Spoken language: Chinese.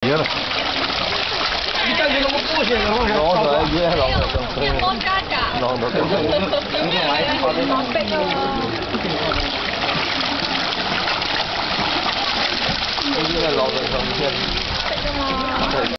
别了。 你感觉那么不行，然后还老的也老的， 我嘎嘎。 老的。 你看来好的。 好背哦。 现在老的上天。 背的吗？